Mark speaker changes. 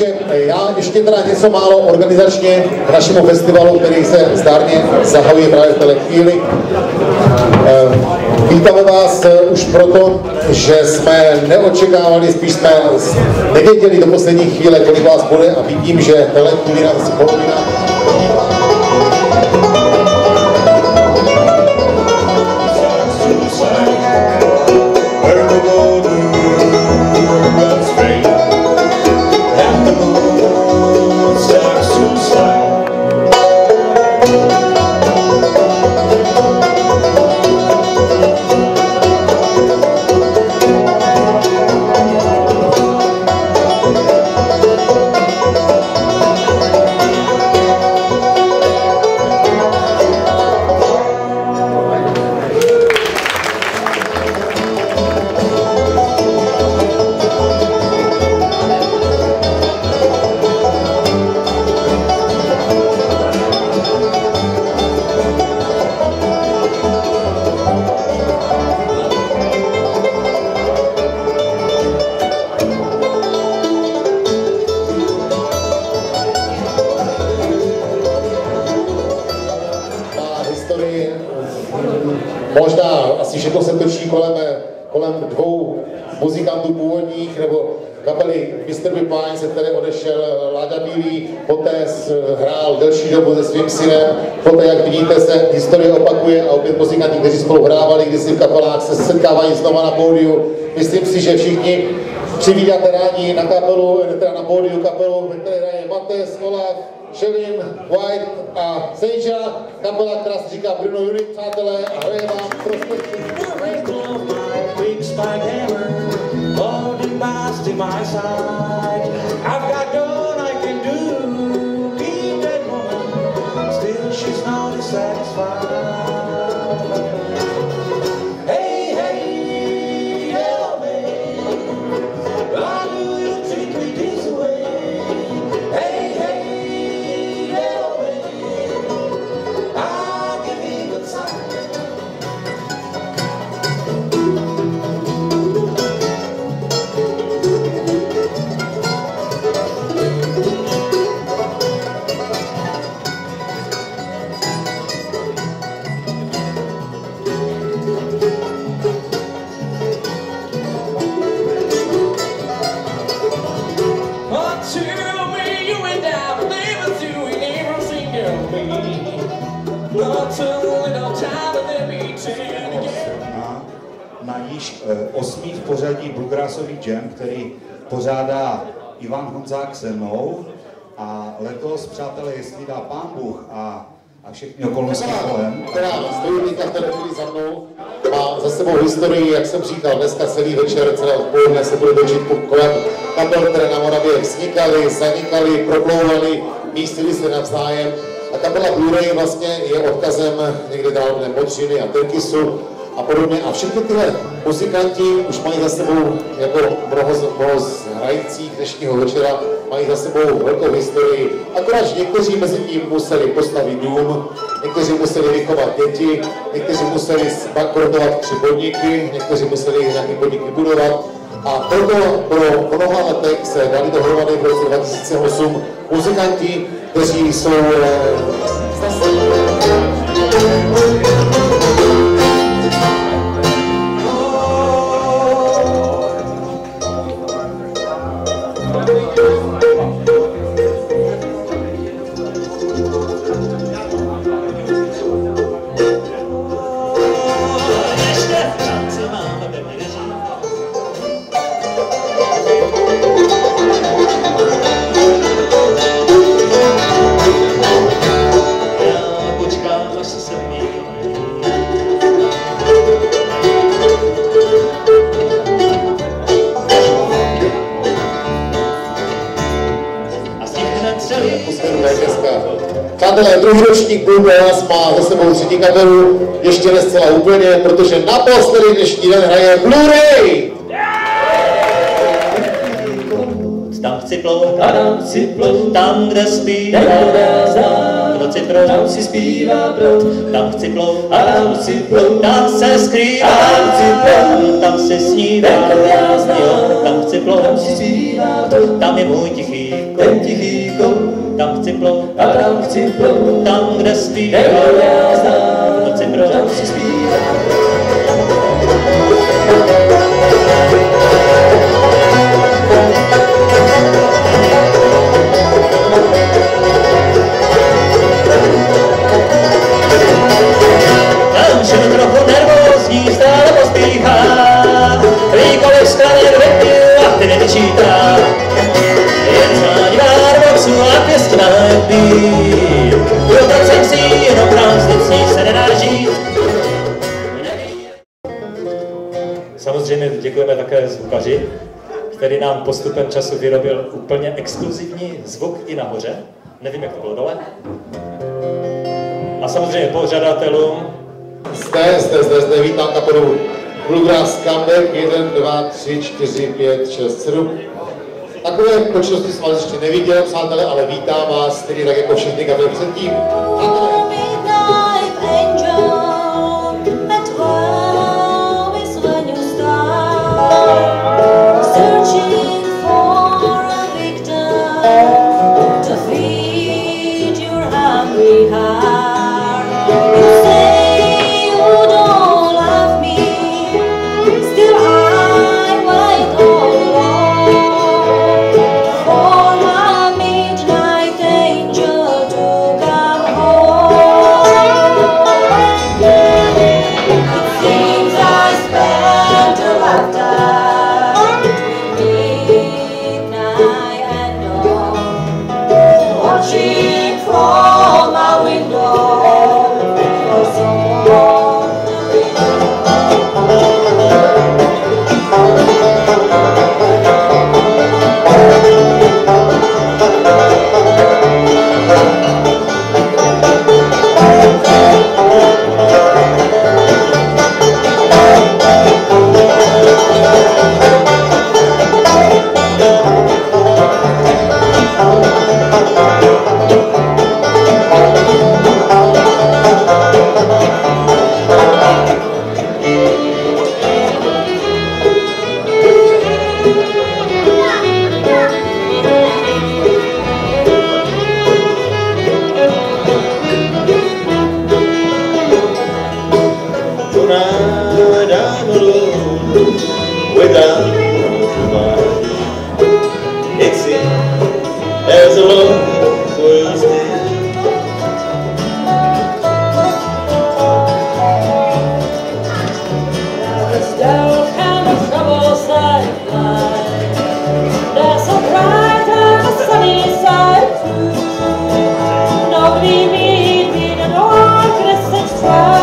Speaker 1: Takže já ještě teda něco málo organizačně k našemu festivalu, který se zdárně zahajuje právě v této chvíli. Vítáme vás už proto, že jsme neočekávali, spíš jsme nevěděli do poslední chvíle, kolik vás bude, a vidím, že tahle chvíli nás asi polovina. Možná asi všechno se točí kolem dvou muzikantů původních, nebo kapely Mr. Pipine, se které odešel Láďa Bílý, poté hrál delší dobu se svým synem, poté, jak vidíte, se historie opakuje a opět muzikanti, kteří spolu hrávali kdysi v kapelách, se setkávají znova na pódiu. Myslím si, že všichni přivítáte rádi na kapelu, teda na pódiu kapelu, ve které hraje Mates, Olaf, Shelin, White a Sejja, kapela, která se říká Bruno Unit, přátelé, a hraje vám prostě.
Speaker 2: Na již 8. v pořadí bluegrassový jam, který pořádá Ivan Honzák se mnou, a letos, přátelé, jestli dá Pán Bůh a všechny okolnosti kolem.
Speaker 1: Která stojí teďka v té chvíli za mnou, má za sebou historii, jak jsem říkal, dneska celý večer, celé odpoledne se bude točit kolem kapel, které na Moravě vznikaly, zanikaly, proplouvaly, místily se navzájem. A kapela Blu-ray vlastně je odkazem někde dál Modřiny a Terkisu a podobně. A všechny tyhle muzikanti už mají za sebou, jako mnoho z hrajících dnešního večera, mají za sebou velkou historii. Akorát někteří mezi tím museli postavit dům, někteří museli vychovat děti, někteří museli zbankrotovat 3 podniky, někteří museli nějaké podniky budovat. A proto pro mnoha letech se dali dohromady v roce 2008 muzikanti, kteří jsou přátelé, druhý ročník Blue Brass má za sebou 3. kapelu, ještě ne zcela úplně, protože naposledy dnešní den hraje Blu-ray!
Speaker 3: Tam chci plout, a tam chci plout, tam, kde zpívá noci prout, tam si zpívá prout, tam chci plout, a tam chci plout, tam se skrývá, tam chci plout, tam se snívá, tam chci plout, tam si zpívá, tam je můj tichý ten tichý kout, tam chci plout, a tam chci plout, tam, kde zpívá, v noci prout, tam si zpívá. Tam všechno trochu nervózní, stále pospíchá, ví, kolik sklanek vypil a ty nevyčítá. Jen zvání várvoxu a pěstí na lepí, proto jsem si jenom prázdnic, ní se nedá žít. Samozřejmě děkujeme také zvukaři, který nám postupem času vyrobil úplně exkluzivní zvuk i nahoře. Nevím, jak to bylo dole. A samozřejmě pořadatelům.
Speaker 1: Zde vítám kapelu Bluegrass Comeback 1, 2, 3, 4, 5, 6, 7. Takové počnosti jsem vás ještě neviděl, přátelé, ale vítám vás, tedy tak jako všechny kapely předtím.
Speaker 4: Nobody meet me, the darkness is